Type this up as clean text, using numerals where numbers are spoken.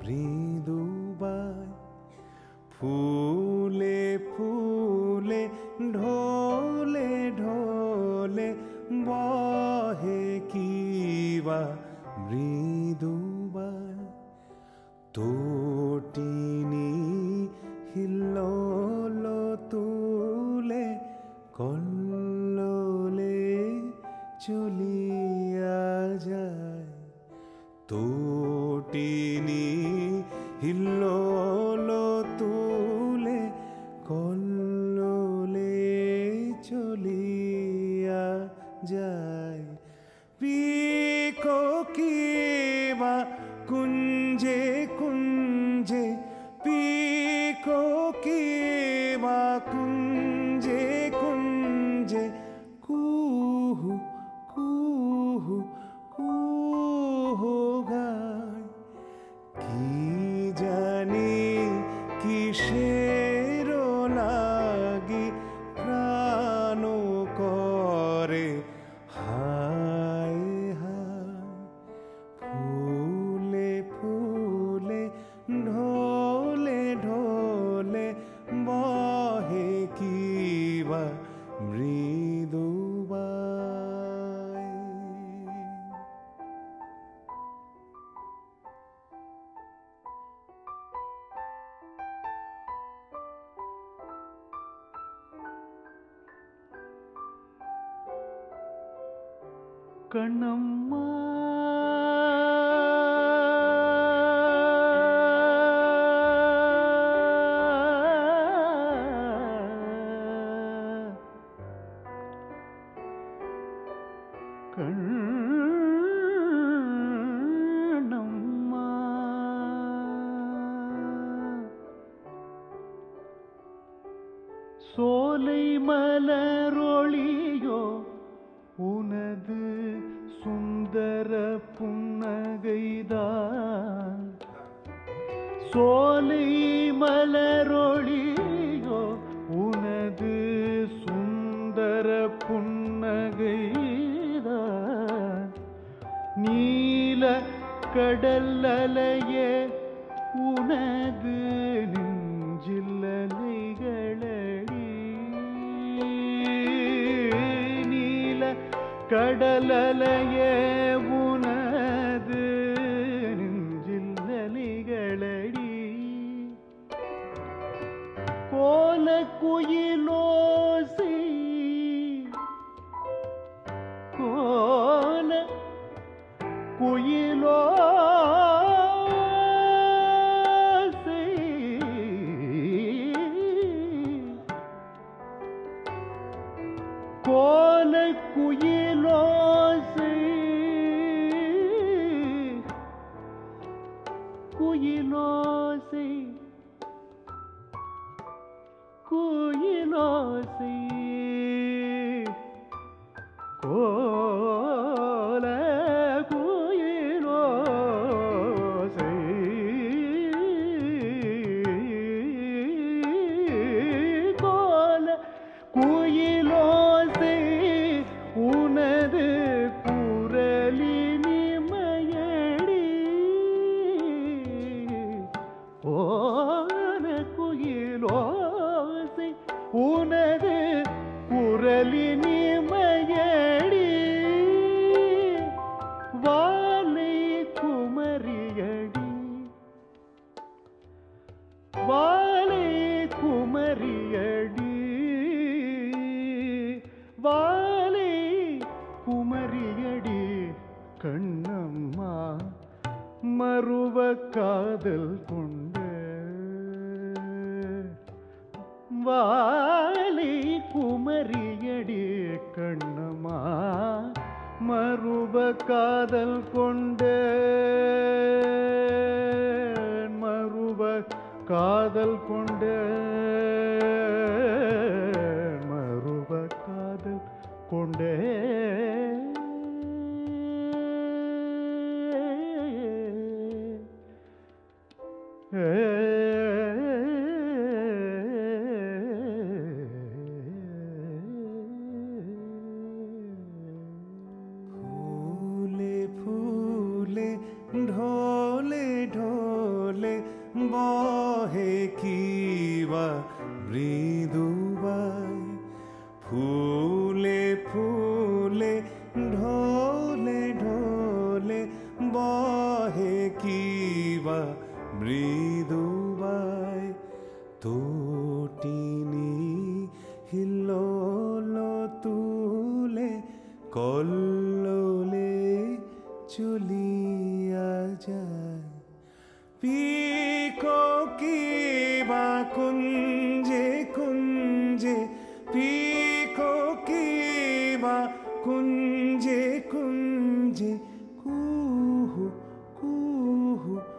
মৃদুবায় ফুলে ফুলে ঢোলে ঢোলে বহে কিবা মৃদুবায় তোটিনি হিল্লোল তুলে কল্লোলে চলিয়া যায় তোটিনি হিল্লোল তুলে কল্লোলে চলিয়া যায় পিকো কিবা কুঞ্জে কুঞ্জে পিকো কিবা কুঞ্জে কুঞ্জে কুহু কুহু কুহু গায় কি জানি কিসের লাগি প্রাণ করে হায় হায় ফুলে ফুলে ঢোলে ঢোলে বহে কিবা মৃদুবায় Kanamma Kanamma சோலை மலரொளியோ உனது சுந்தர புன்னகைதான் சோலை மலரொளியோ உனது சுந்தர புன்னகைதான் நீல கடல் அலையே உனது நெஞ்சில் அலைகளடி நீல கடலலையே உனது நெஞ்சில் அலைகளடி கோல குயிலோசை கோல குயிலோசை கோல குயிலோசை குயிலோசை குயிலோசை கோல குயிலோசை கோல குயிலோசை உனது குரலினிமையடி கோல குயிலோசை உனது குரலினிமையடி வாலை குமரியடி வாலை குமரியடி வாலை குமரியடி கண்ணம்மா மறுவ காதல் கொண்ட வாலை குமரியடி கண்ணம்மா மறுவ காதல் கொண்ட மறுவ காதல் கொண்ட மறுவ காதல் கொண்டே ফুলে ফুলে ঢোলে ঢোলে মৃদুবাই ফুলে ফুলে ঢোলে ঢোলে বহে কিবা মৃদুবাই তটিনী হিল্লোল তুলে কল্লোলে চলিয়া যায় পিককিবা কুঞ্জে কুঞ্জে পিককিবা কুঞ্জে কুঞ্জে কুহু কুহু